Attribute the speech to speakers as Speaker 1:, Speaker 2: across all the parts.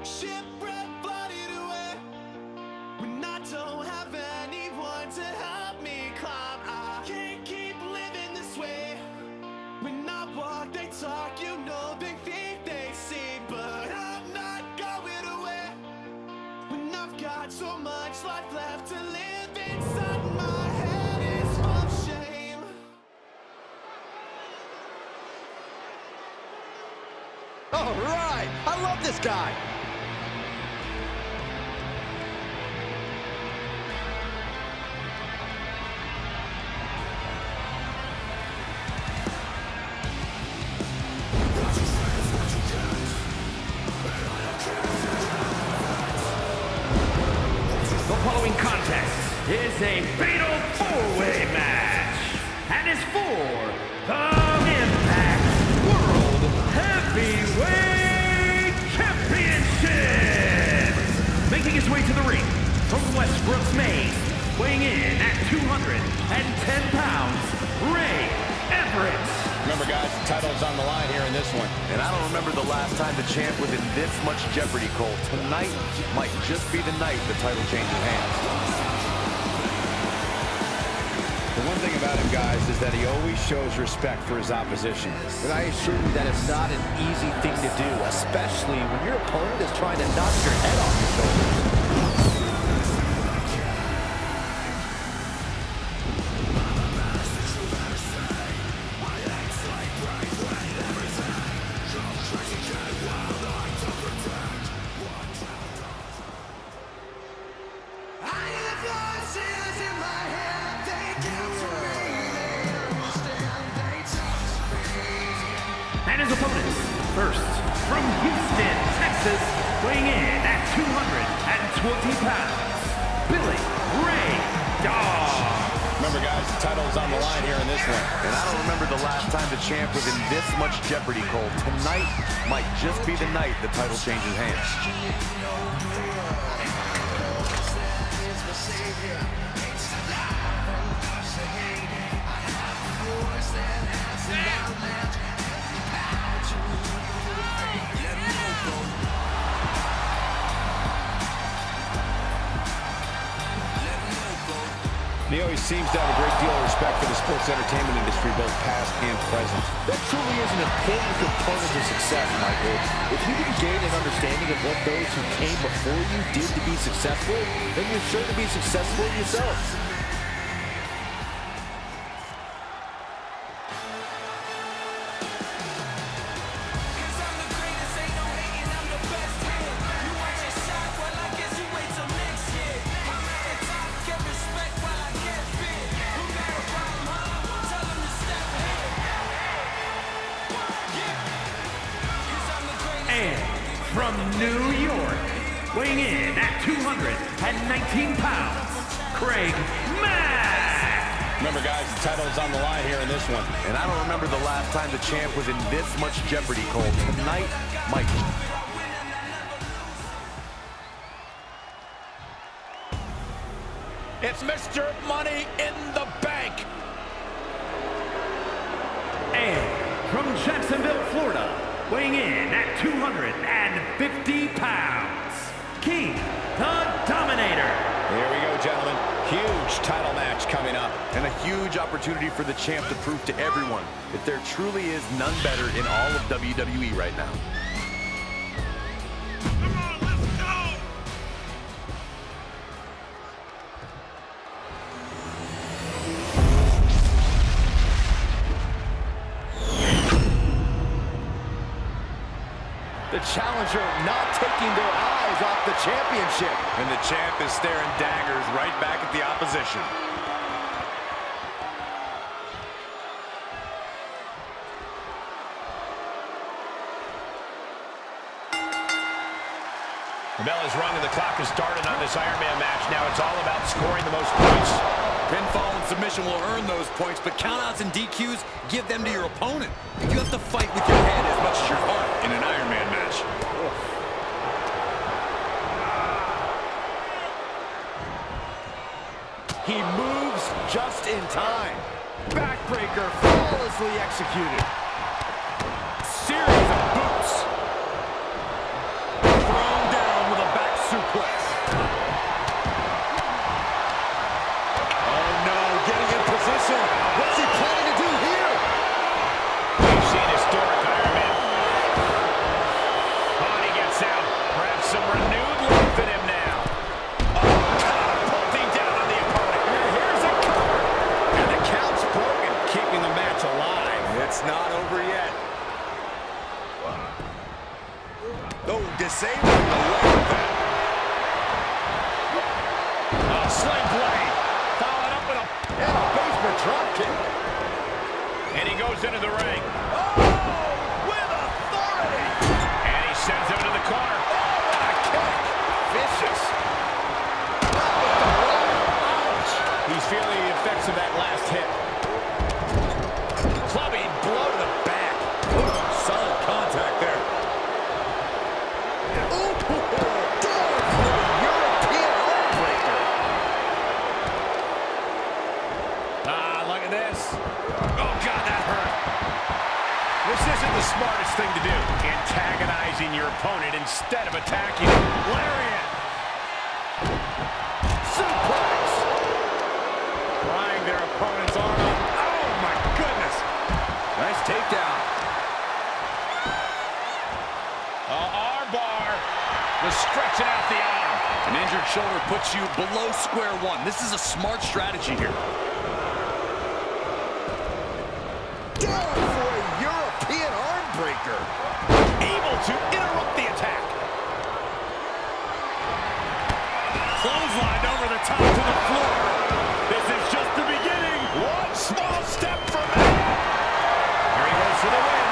Speaker 1: Shipwreck floated away when I don't have anyone to help me climb. I can't keep living this way. When I walk, they talk, you know they think they see, but I'm not going away. When I've got so much life left to live, inside my head is full of shame.
Speaker 2: All right, I love this guy.
Speaker 3: The following contest is a fatal four-way match and is for the Impact World Heavyweight Championship. Making his way to the ring from Westbrook, Maine, weighing in at 210 pounds, Ray Everett.
Speaker 4: Remember, guys, the title's on the line here in this one.
Speaker 5: And I don't remember the last time the champ was in this much jeopardy, Cole. Tonight might just be the night the title changes hands.
Speaker 4: The one thing about him, guys, is that he always shows respect for his opposition.
Speaker 2: And I assure you that it's not an easy thing to do, especially when your opponent is trying to knock your head off your shoulders.
Speaker 3: And his opponents, first, from Houston, Texas, weighing in at 220 pounds, Billy Ray Dawg.
Speaker 4: Remember, guys, the title's on the line here in this one.
Speaker 5: And I don't remember the last time the champ was in this much jeopardy, Cole. Tonight might just be the night the title changes hands.
Speaker 4: He always seems to have a great deal of respect for the sports entertainment industry, both past and present.
Speaker 2: That truly is an important component to success, Michael. If you can gain an understanding of what those who came before you did to be successful, then you're sure to be successful yourself.
Speaker 3: And from New York, weighing in at 219 pounds, Craig Mack.
Speaker 4: Remember, guys, the title's on the line here in this one.
Speaker 5: And I don't remember the last time the champ was in this much jeopardy, Cole. Tonight might...
Speaker 4: It's Mr. Money in the Bank.
Speaker 3: And from Jacksonville, Florida, weighing in at 250 pounds, King the Dominator.
Speaker 4: Here we go, gentlemen. Huge title match coming up.
Speaker 5: And a huge opportunity for the champ to prove to everyone that there truly is none better in all of WWE right now.
Speaker 2: The challenger not taking their eyes off the championship.
Speaker 5: And the champ is staring daggers right back at the opposition.
Speaker 4: The bell is rung and the clock has started on this Iron Man match. Now it's all about scoring the most points.
Speaker 5: Pinfall and submission will earn those points, but countouts and DQs give them to your opponent. You have to fight with your head as much as your heart in an Iron Man match.
Speaker 2: He moves just in time. Backbreaker flawlessly executed.
Speaker 5: Series of boots. Thrown down. match alive. It's not over yet. Oh, disabling the leg of that.
Speaker 4: Oh, sling blade. Followed up with a basement drop kick. And he goes into the ring.
Speaker 5: Oh, with authority.
Speaker 4: And he sends him into the corner.
Speaker 5: Oh, what a kick. Vicious.
Speaker 4: Ouch. He's feeling the effects of that last hit. Clubbing blow to the back.
Speaker 5: Solid contact there.
Speaker 4: The smartest thing to do, antagonizing your opponent instead of attacking him. Lariat. Suplex. Prying their opponent's arm up. Oh, my goodness.
Speaker 5: Nice takedown.
Speaker 4: Arm bar. Just stretching out the arm.
Speaker 5: An injured shoulder puts you below square one. This is a smart strategy here.
Speaker 4: Able to interrupt the attack. Clotheslined over the top to the floor. This is just the beginning. One small step for man. Here he goes for the win.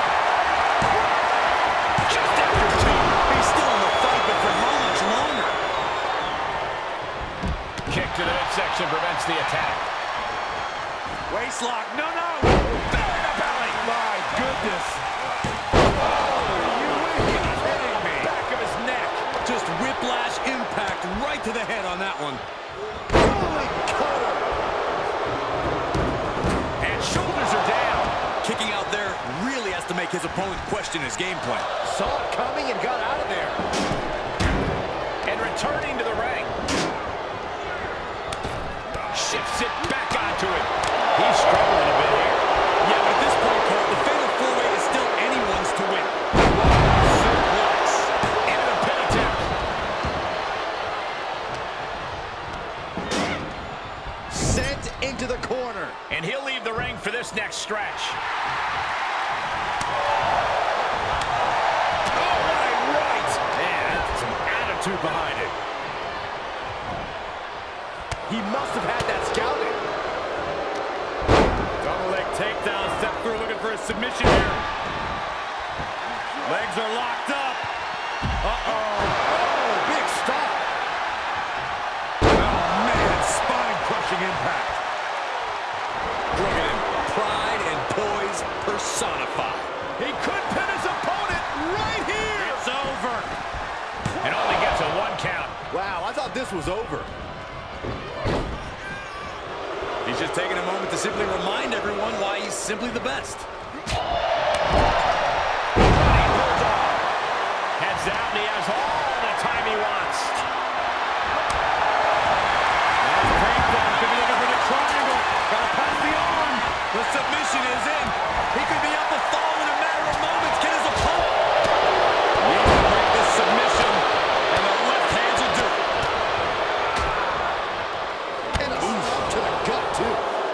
Speaker 4: Just after two.
Speaker 5: He's still in the fight, but for how much longer?
Speaker 4: Kick to the midsection prevents the attack.
Speaker 5: Waistlock. No, no.
Speaker 4: Belly to belly.
Speaker 5: My goodness. Just whiplash impact right to the head on that one.
Speaker 4: Holy cutter. And shoulders are down.
Speaker 5: Kicking out there really has to make his opponent question his game plan.
Speaker 4: Saw it coming and got out of there. And returning to the ring. Shifts it back onto him. He's struggling a bit here.
Speaker 5: Yeah, but at this point, Cole, the fatal four-way is still anyone's to win.
Speaker 4: Into the corner. And he'll leave the ring for this next stretch. Oh, what a right! Man, that's some attitude behind it. He must have had that scouting. Double leg takedown, step through looking for a submission here. Legs are locked up. Uh-oh. Oh, big stop.
Speaker 5: Oh, man, spine-crushing impact. Look at him. Pride and poise personified.
Speaker 4: He could pin his opponent right here. It's over. And only gets a 1 count. Wow, I thought this was over.
Speaker 5: He's just taking a moment to simply remind everyone why he's simply the best.
Speaker 4: Heads out, and he has all the time he wants. Takedown, could be looking for the triangle. Gotta pass the arm.
Speaker 5: The submission is in. He could be up a fall in a matter of moments. Can his opponent needs to break this submission, and the left hands will do it.
Speaker 4: And a to the gut, too.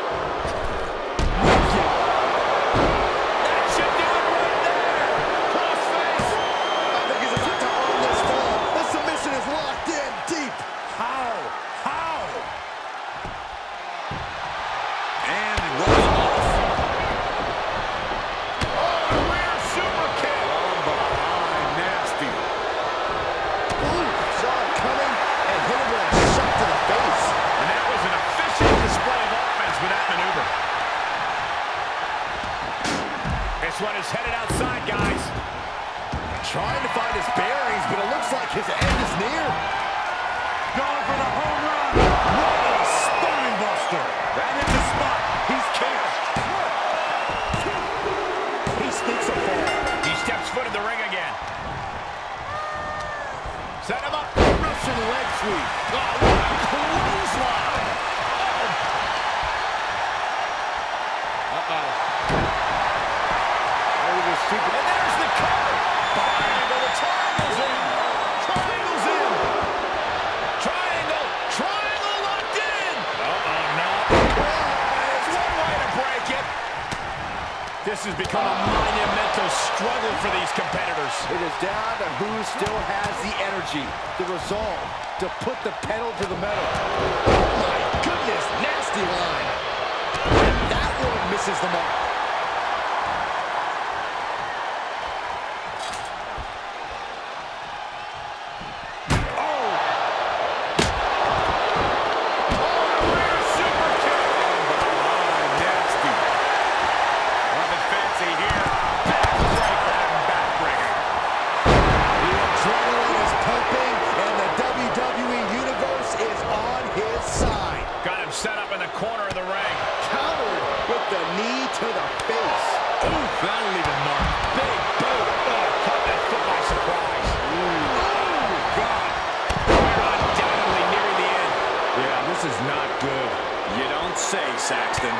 Speaker 4: That should do it right there. Crossface. I think he's about to own this fall. The submission is locked in deep. How?
Speaker 5: And rolls him off.
Speaker 4: Oh, rear super kick.
Speaker 5: From behind, nasty.
Speaker 4: Ooh, saw it coming and hit him with a shot to the face. And that was an efficient display of offense with that maneuver. This one is headed outside, guys. Trying to find his bearings, but it looks like his end is near. Going for the home run. What a spine buster. That hit the spot. He's cashed. He sneaks a fall. He steps foot in the ring again. Set him up. Russian leg sweep. Oh, what a clothesline. Uh-oh. And there's the cover. Triangle, the triangle's in. Triangle's in. Triangle locked in. Uh-oh, no. There's one way to break it.
Speaker 5: This has become a monumental struggle for these competitors.
Speaker 2: It is down to who still has the energy, the resolve to put the pedal to the metal.
Speaker 4: Oh my goodness, nasty line. And that one misses the mark.
Speaker 5: Set up in the corner of the ring.
Speaker 2: Countered with the knee to the face.
Speaker 5: Ooh, that'll leave a mark. Big boot. Oh, caught that foot by surprise. Oh, God. We're undoubtedly nearing the end. Yeah, this is not good.
Speaker 4: You don't say, Saxton.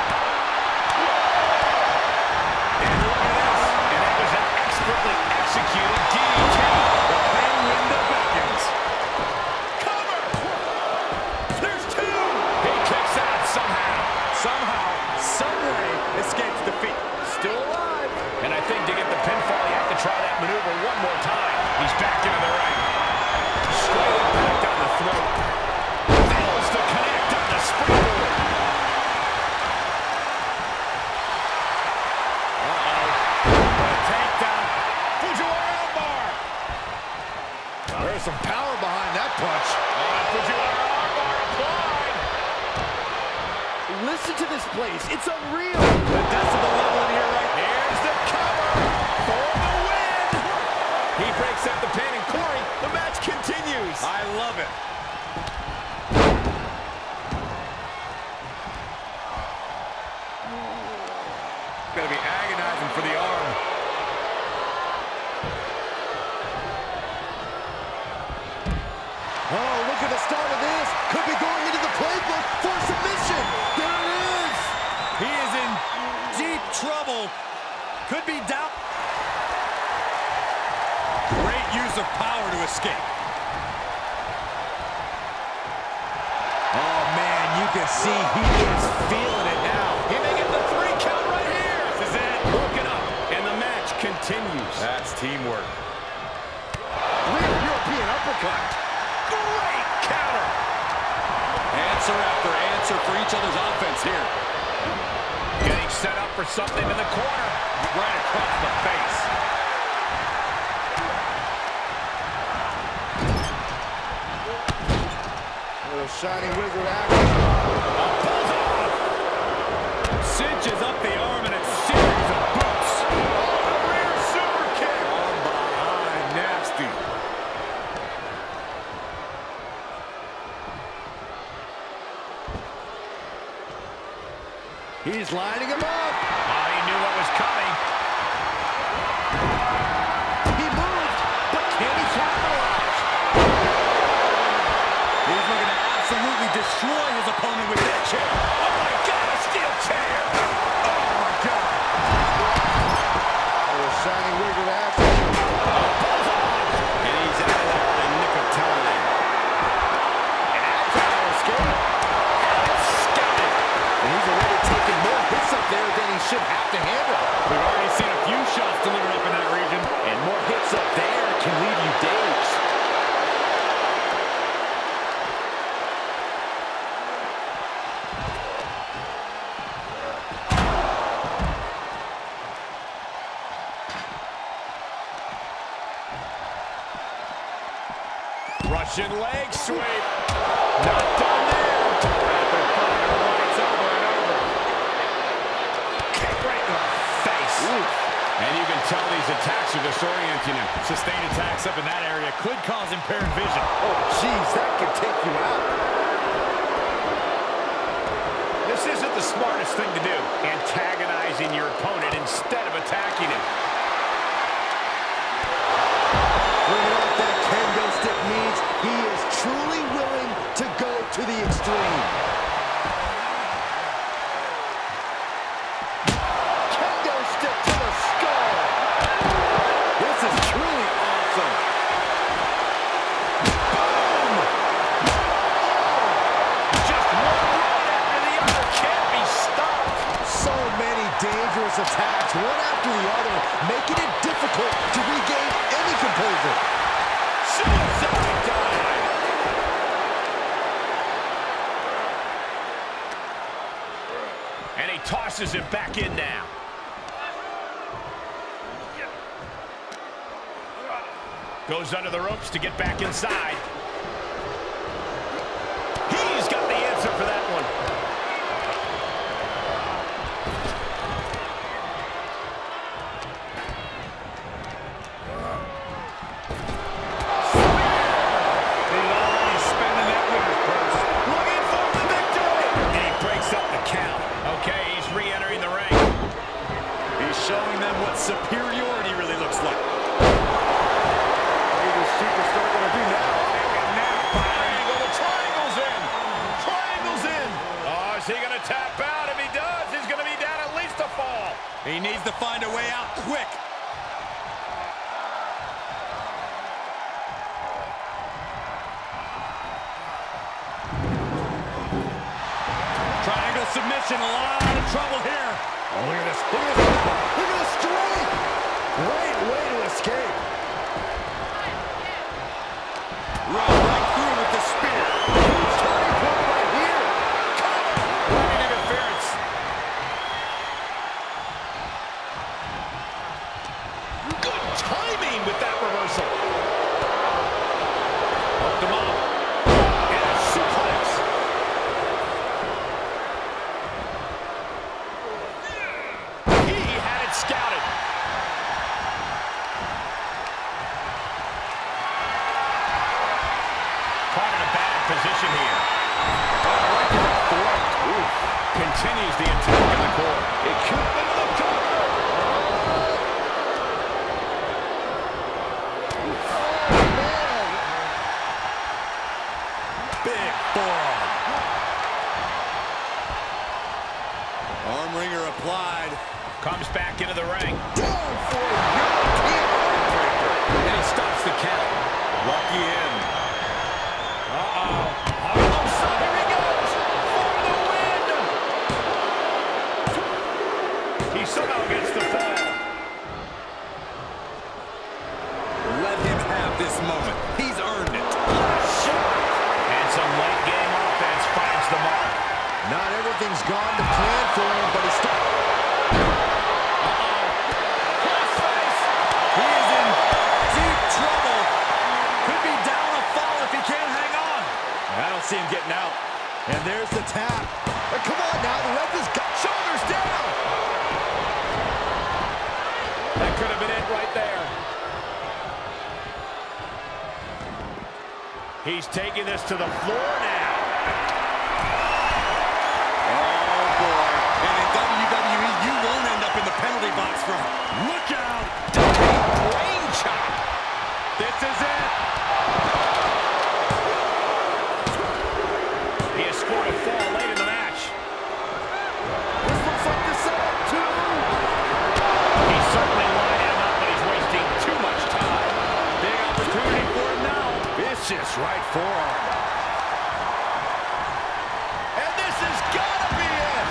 Speaker 5: And look at this. And that was an expertly executed DDT. The ring window beckons.
Speaker 4: Escapes defeat.
Speaker 2: Still alive.
Speaker 5: And I think to get the pinfall, you have to try that maneuver one more time. He's back into the ring. Straight impact on the throat. Fails to connect on the springboard. Takedown. Fujiwara armbar.
Speaker 4: There's some power behind that punch.
Speaker 5: Fujiwara armbar applied.
Speaker 2: Listen to this place. It's unreal.
Speaker 4: The decibel level in here right now.
Speaker 5: Here's the cover for the win. He breaks up the pin, and Corey, the match continues.
Speaker 4: I love it. Gonna be agonizing for the arm.
Speaker 2: Oh, look at the start of this. Could be going into the playbook for submission. There it is.
Speaker 4: He is in deep trouble. Could be doubt. Great use of power to escape. Oh, man, you can see he is feeling it now.
Speaker 5: He may get the 3 count right here. This is it. Broken up, and the match continues.
Speaker 4: That's teamwork.
Speaker 2: Real European uppercut.
Speaker 5: Great counter.
Speaker 4: Answer after answer for each other's offense here.
Speaker 5: Getting set up for something in the corner.
Speaker 4: Right across the face.
Speaker 2: Little Shining Wizard action.
Speaker 5: Pulls off. Cinches up the arm in a series of boots. A rear super kick.
Speaker 4: Arm behind, nasty.
Speaker 2: He's lining him up.
Speaker 5: Oh, he knew what was coming.
Speaker 2: He moved, but can he capitalize?
Speaker 4: He's looking to absolutely destroy his opponent with that chair.
Speaker 5: Oh, my God, a steel chair.
Speaker 4: Oh, my God.
Speaker 2: Little Shining Wizard action.
Speaker 5: Pulls off.
Speaker 4: And he's out of there in the nick of time.
Speaker 2: Power escape.
Speaker 5: Scouted.
Speaker 2: And he's already taken more hits up there than he should have to handle.
Speaker 5: We've already seen a few shots delivered up in that region.
Speaker 2: And more hits up there can leave you dazed.
Speaker 5: Russian leg sweep. Not done there. Rapid fire lights over and over. Kick right in the face.
Speaker 2: Ooh.
Speaker 5: And you can tell these attacks are disorienting him. Sustained attacks up in that area could cause impaired vision.
Speaker 2: Oh, jeez, that could take you out.
Speaker 5: This isn't the smartest thing to do, antagonizing your opponent instead of attacking him.
Speaker 2: Bringing off that kendo stick means he is truly willing to go to the extreme. Kendo stick to the skull. This is truly awesome. Boom!
Speaker 5: Just one right after the other can't be stopped.
Speaker 2: So many
Speaker 4: dangerous attacks, one after the other, making it difficult to regain any composure.
Speaker 5: Suicide dive! And he tosses it back in now. Goes under the ropes to get back inside. He's got the answer for that one. He's already spending that winner's purse. Looking for the victory. And he breaks up the count. Okay, he's re-entering the ring. He's showing them what superiority really looks like.
Speaker 4: Superstar gonna do now?
Speaker 5: Triangle, the triangle's in. Triangle's in. Oh, is he gonna tap out? If he does, he's gonna be down at least a fall. He needs to find a way out quick. Triangle submission, a lot of trouble here.
Speaker 4: Oh, look at this. Look at this. Look at this strength. Great way to escape.
Speaker 5: Right through with the spear.
Speaker 4: Huge turning point right here.
Speaker 5: Right interference. Good timing with that reversal. Hooked him up. And a suplex. He had it scouted. Caught in a bad position here. Right to the throat. Continues the attack in the core. It could have been the cover. Big forearm. Arm wringer applied. Comes back into the ring.
Speaker 4: Down for a European arm breaker.
Speaker 5: And he stops the count. Lucky in. Uh-oh. Here he goes for the win. He somehow gets the fall. Let him have this moment. He's earned it. And some late game offense finds the mark.
Speaker 4: Not everything's gone to plan for him, but he's still...
Speaker 5: Crossface. He is in deep trouble. Could be down a fall if he can't hang on. I don't see him getting out.
Speaker 4: And there's the tap. Come on now, the ref has got shoulders down.
Speaker 5: That could have been it right there. He's taking this to the floor now.
Speaker 4: Oh, boy. And in WWE, you won't end up in the penalty box for him.
Speaker 5: Look out! Diving brain chop. This is it. He has scored a fall late in the match.
Speaker 4: This looks like the setup, too.
Speaker 5: He's certainly lining him up, but he's wasting too much time. Big opportunity for him now.
Speaker 4: Vicious right forearm.
Speaker 5: And this has got to be it.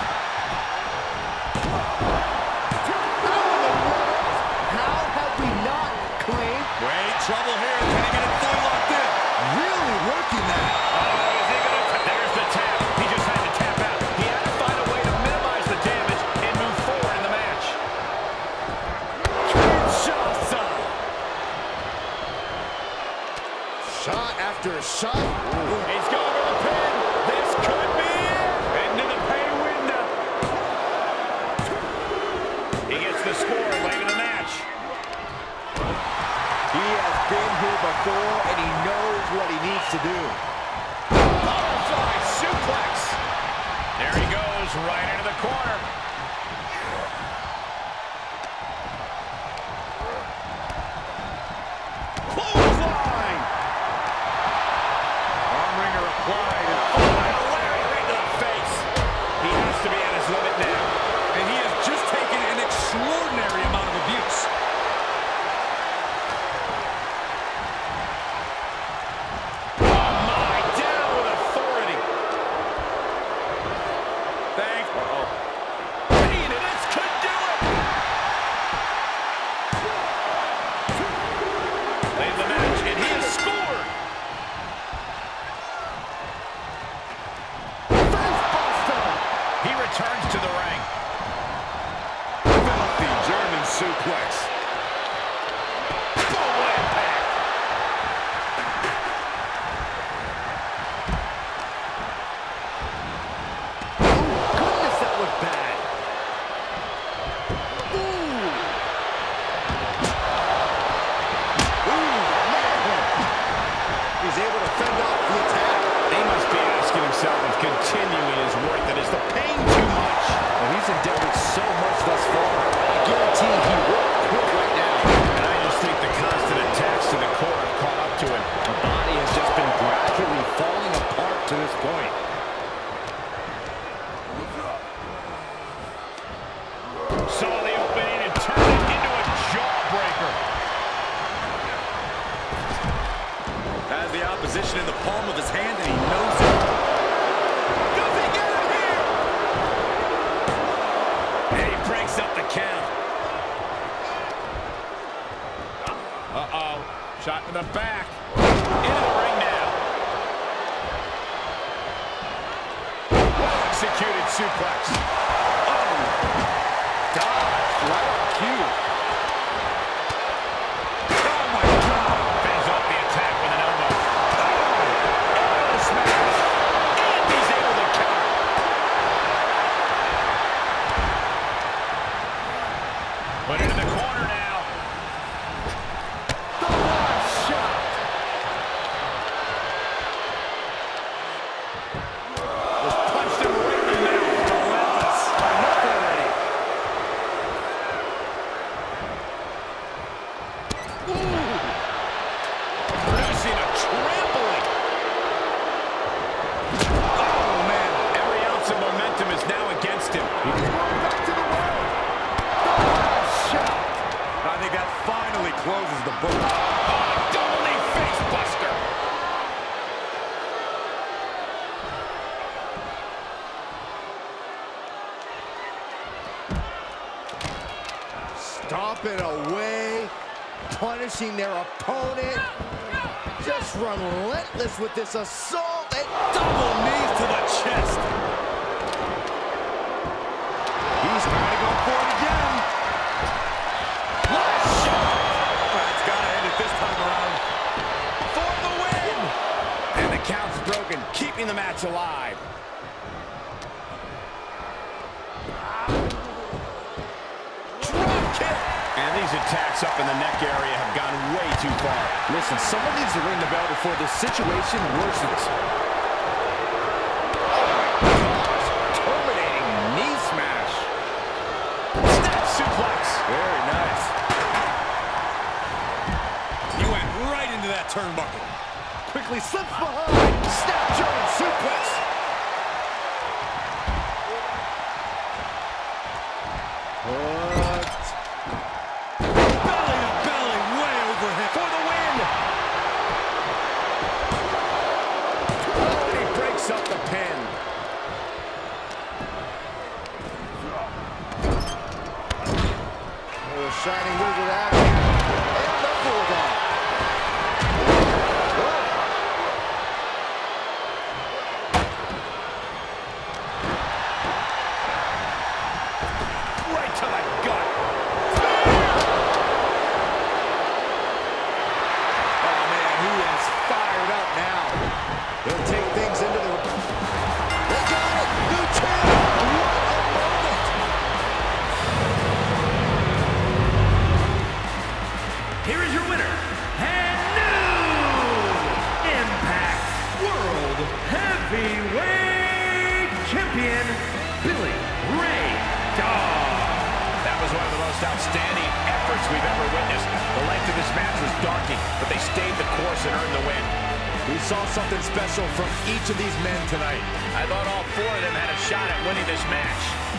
Speaker 4: How have we not claimed?
Speaker 5: Great trouble here. Can he get it fully locked in?
Speaker 4: Really working that.
Speaker 5: Oh, is he going to... There's the tap. He just had to tap out. He had to find a way to minimize the damage and move forward in the match. Kinshasa.
Speaker 4: Shot after shot.
Speaker 5: He's going for the pin. This could be it. Into the pay window. He gets the score late in the match.
Speaker 2: He has been here before, and he knows what he needs to do.
Speaker 5: Butterfly suplex. There he goes, right into the corner. Clothesline. Arm wringer applied. And a Larry right to the face. He has to be at his limit now. And he has just taken an extraordinary amount of abuse. Oh my, down with authority. Thanks.
Speaker 4: suplex.
Speaker 5: Boom, what impact.
Speaker 2: Goodness, that was bad.
Speaker 4: He's able to fend off the attack.
Speaker 5: He must be asking himself if continuing is worth it. Is the pain too much?
Speaker 2: Well, he's endeavored so much thus far. I guarantee he won't quit right now.
Speaker 5: And I just think the constant attacks to the core have caught up to him.
Speaker 2: The body has just been gradually falling apart to this point.
Speaker 5: Saw the opening and turned it into a jawbreaker.
Speaker 4: Has the opposition in the palm of his hand, and he knows it. Does he get him here?
Speaker 5: And he breaks up the count. Uh-oh. Shot to the back. Into the ring now. Well-executed suplex.
Speaker 2: Dodge, right on cue.
Speaker 4: Oh, my God.
Speaker 5: Fends off the attack with an elbow. Elbow smash. And he's able to counter. Put it in the corner now.
Speaker 2: The last shot.
Speaker 5: Just punched him right in the mouth. Relentless.
Speaker 2: Enough already.
Speaker 5: Producing a trampling. Oh, man. Every ounce of momentum is now against him.
Speaker 2: He's going back to the well. The last shot.
Speaker 4: I think that finally closes the book.
Speaker 5: Double knee face buster.
Speaker 2: Stomping away, punishing their opponent. Just relentless with this assault and
Speaker 4: Double knees to the chest. He's trying to go for it again.
Speaker 5: Last shot
Speaker 4: That's got to end it this time around.
Speaker 5: for the win. And the count's broken, keeping the match alive. Drop kick. And these attacks up in the neck area have gone way too far.
Speaker 2: listen, someone needs to ring the bell before this situation worsens.
Speaker 5: Terminating knee smash. Snap suplex.
Speaker 4: Very nice. He went right into that turnbuckle.
Speaker 2: Quickly slips behind. Snap German suplex. Hooked.
Speaker 4: Belly to belly, way overhead.
Speaker 5: For the win. Oh, and he breaks up the pin.
Speaker 2: Oh, shining wizard action. And the bulldog.
Speaker 5: Right to the gut.
Speaker 2: Oh, man, he is fired up now. He'll take things into the... They got it! New champ! What a moment!
Speaker 3: Here is your winner, and new Impact World Heavyweight Champion, Billy Ray Dog.
Speaker 5: That was one of the most outstanding efforts we've ever witnessed. The length of this match was daunting, but they stayed the course and earned the win.
Speaker 4: We saw something special from each of these men tonight.
Speaker 5: I thought all four of them had a shot at winning this match.